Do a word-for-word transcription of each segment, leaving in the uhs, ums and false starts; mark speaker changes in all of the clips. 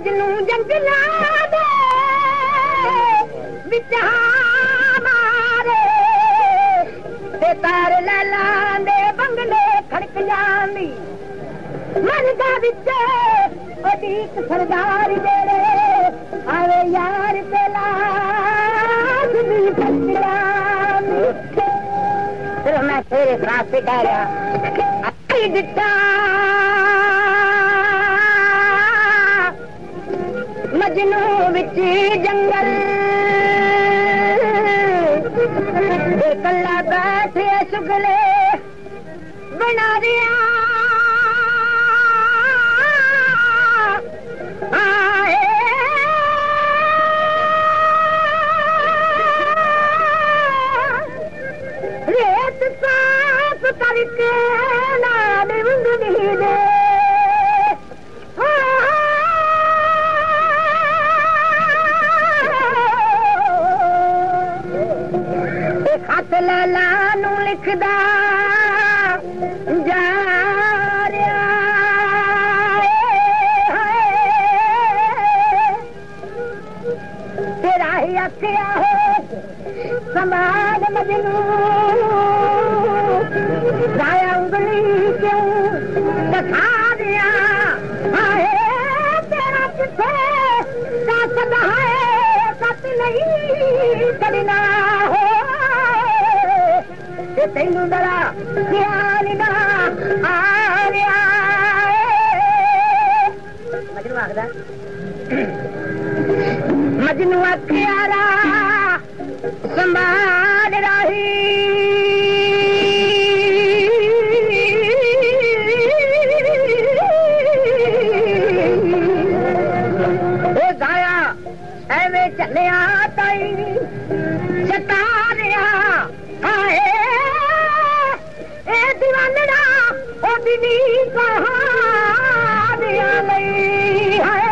Speaker 1: मजनू जंगला दे विच मारे ते तार लैला दे बंगले खड़क जांदी मन दा विच अदीक सरदार जेड़े आवे यार ते लाज दी फटयां फिर मैं तेरे रास्ते कह रहा अक्की दिता मजनू विच जंगल कला बैठे शुगले बना दिया रेत साफ करके नाद उंगली दे खत लैला नू लिखदा जा तेरा ही आखिया हो समाज मजनू जाया उंगली क्यों दिखा दिया हाय तेरा किथे कसद है कत नहीं करना हो तेनू बड़ा ख्याल ना आ रहा मजनू आखदा मजनू अखियारा संभाल रही ओ जाया एवे चलिया ताई सतारिया हाय ए दीवाना ओ दिनी कहां दिया नहीं है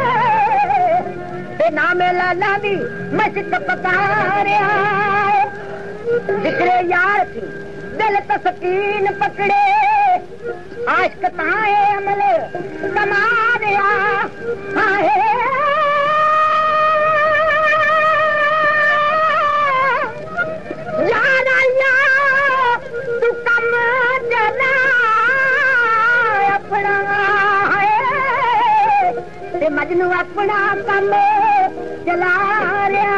Speaker 1: नाम लाला दी मस्जिद पकारिया जिक्रे यार थी दिल तस्कीन पकड़े आश्क ताए अमल कमा दिया हाय यार आया तू कम चला अपना है मजनू अपना कम चला रहा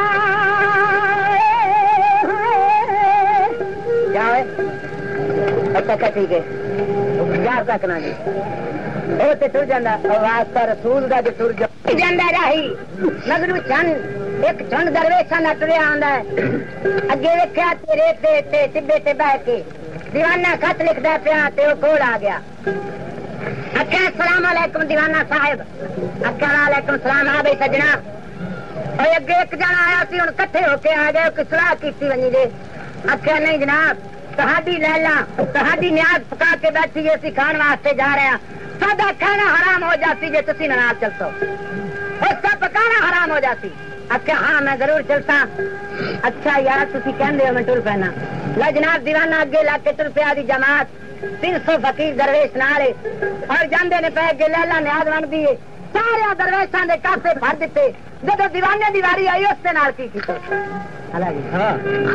Speaker 1: जाए अच्छा अच्छा ठीक है यार रखना जी ओ ते टुर जांदा आवाज तो रसूल दा जो टुर जांदा राही मगरू चंद एक चंद दरवेशा नट रहा आंदा है अगे वेख्या तेरे ते ते सिब्बे ते बैठ के दीवाना खत लिखदा पिया ते ओ कोल आ गया अच्छा अस्सलाम वालेकुम दीवाना साहब अच्छा वालेकुम सलाम आ भाई सजना और अगे एक जना आया सी हुण कट्ठे होके आ गए कोई सलाह कीती वनी जे अच्छा नहीं जनाब तहाडी लैला तहाडी न्याज पका के बैठी है सी खाण वास्ते जा रहे हैं सादा खाना हराम हो जाती जे तुसी नाल चलतो और सब पकाना हराम हो जाती अच्छा हाँ मैं जरूर चलता अच्छा यार तुसी कहंदे हो मैं टुर पैना ला जनाब दीवाना अगे ला के टुर पिया दी जमात तीन सौ फकीर दरवेश नाले और जांदे ने पै के लैला न्याज बनदी है सारे दरवेशां दे कासे भर दिते जदों दीवाने दी वारी आई उसते नाल की कीता हां हां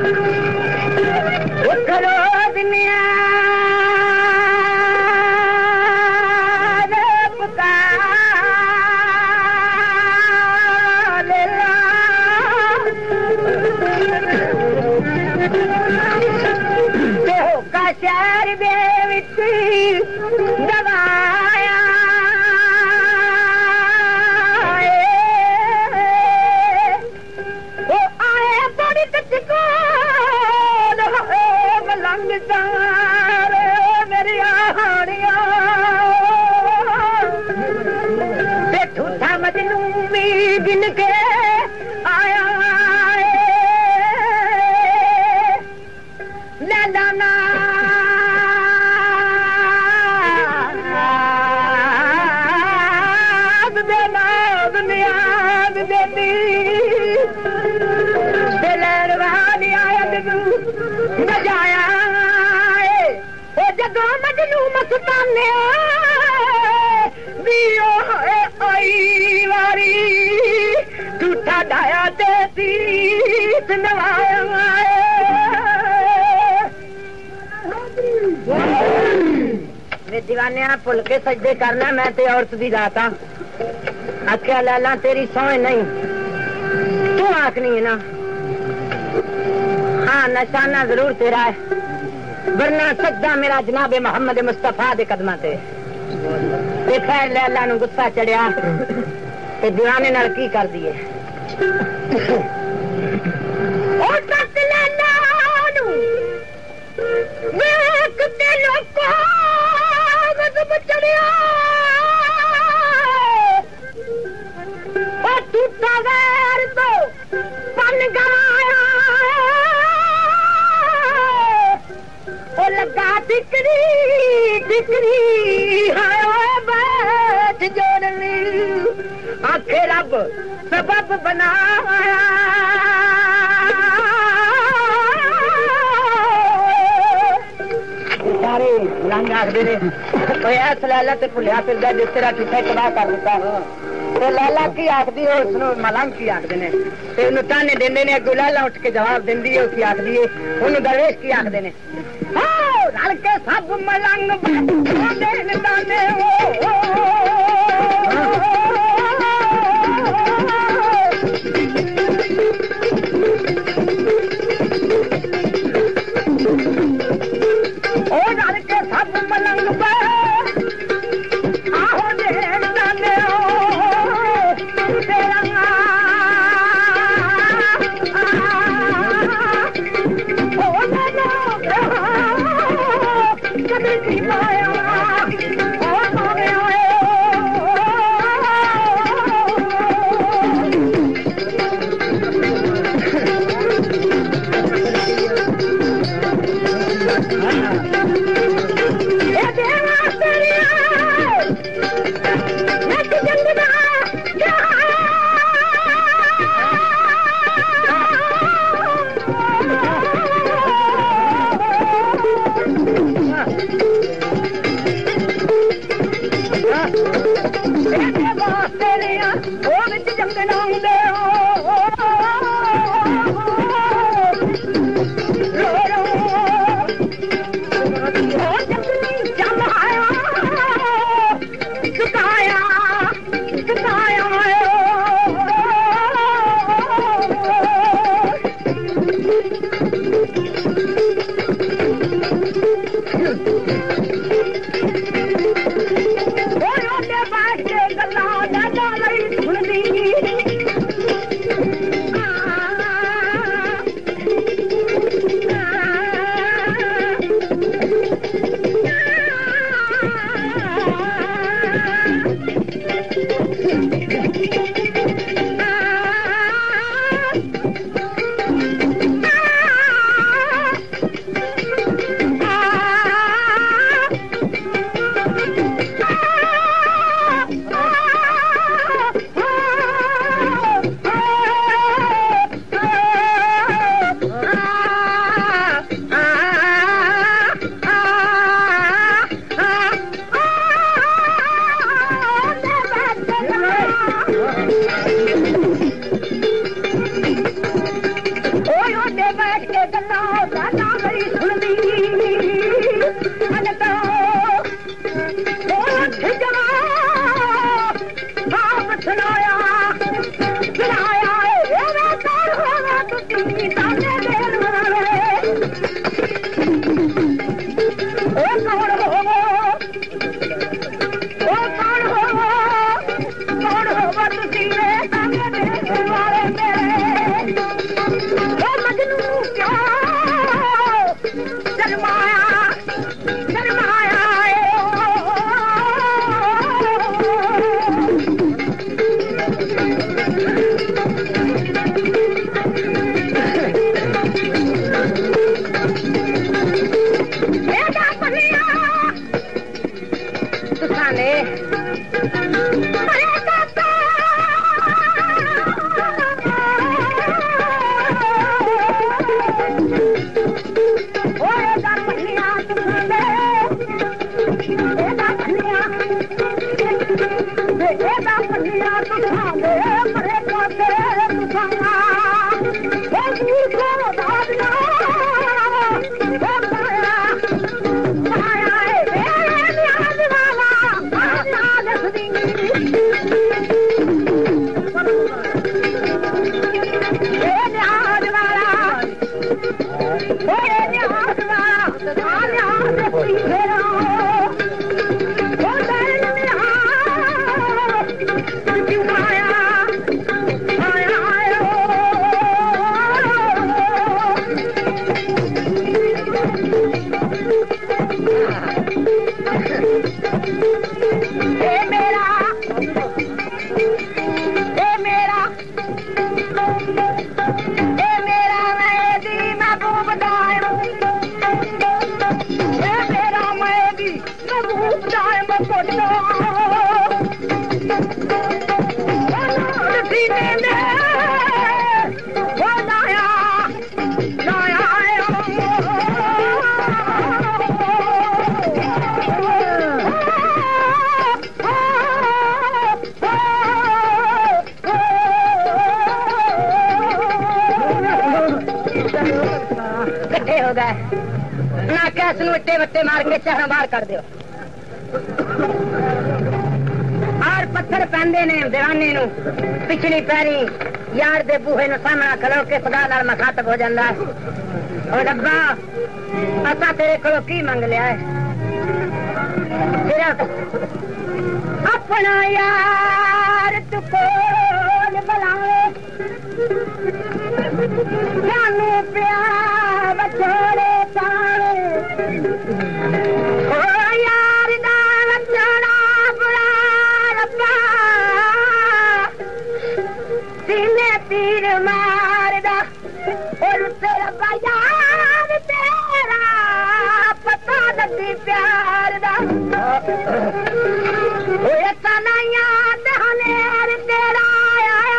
Speaker 1: उठलो दुनिया शहर दे विच दवाया ओ आए बड़ी तको मलंग चार मेरी हाड़िया ते ठूठा मजनू भी गिन के आया लैला बजाया जदों मजनू मस्ताने आई वार ते तीत नवाया वे दीवाने भुल के सजदे करना मैं ते औरत दी रात आख्या लैला तेरी सोए नहीं तू आखनी है ना हाँ निशाना जरूर तेरा है वरना सजदा मेरा जनाबे मोहम्मद मुस्तफा दे कदमां ते देखा लैला नू गुस्सा चढ़िया ते दीवाने नाल की कर दिए ओ तक लैला नू वेख ते लोको गजब चढ़िया ओ टूटा गैर तो पन गवाया ओ लगा टिकरी टिकरी हाय बैठ जोड़नी आखे रब सबब बनाया सारे रंग आखदे ने ऐस लैला ते भुलिया फिरदा जिस तेरा किथे तबाह कर दिता ते लैला की आखदी हो उसनू मलंग की आखदे ने ते उन्हें ताने देंदे ने अगू लैला उठ के जवाब देंदी है की आखदी है उन्हें दरवेश की आखदे ने रल के सब मलंग ताने ताने ओ रल के सब मलंग आहो दे ताने
Speaker 2: Thank you.
Speaker 1: जाए बकोटो सीने में वो लाया लाया कट्ठे हो गए ना कैस इट्टे वट्टे मार के शहरों बाहर कर दो और पत्थर पहनते ने दीवाने नू पिछली पैरी यार दे बूहे नु सामना खलो के खुदा नाल मुखातब हो जांदा ओ रब्बा असा तेरे कोलों की मंग लिया है सिर्फ अपना यार तू कोल बुलावे सानू प्यार बछोड़े पावे ओ यार दा बछड़ा बुला रब्बा सीने तीर मारदा और तेरा यार तेरा पता लगी प्यार दा ओए तना याद हनेर तेरा आया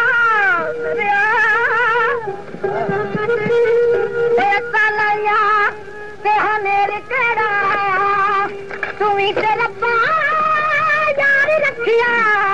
Speaker 1: ओए तना याद ते हनेर तेरा तू ही तेरा यार रखिया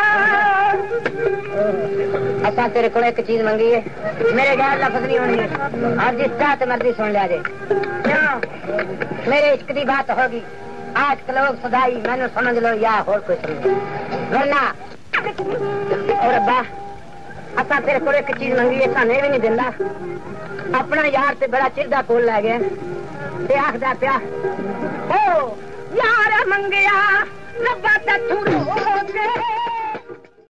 Speaker 1: असा तेरे को एक चीज मंगी है मेरे गैर लफ्ज नहीं होनी और जिस चाहत मर्जी सुन लिया जे क्यों मेरे इश्क की बात होगी आज के लोग सदाई मैंने समझ लो या और कोई समझ वरना और अब्बा असा तेरे को एक चीज मंगी है साने भी नहीं दिंदा अपना यार ते बड़ा चिरदा कोल लै गया ते आखदा प्या ओ यार मंगया रब्बा ते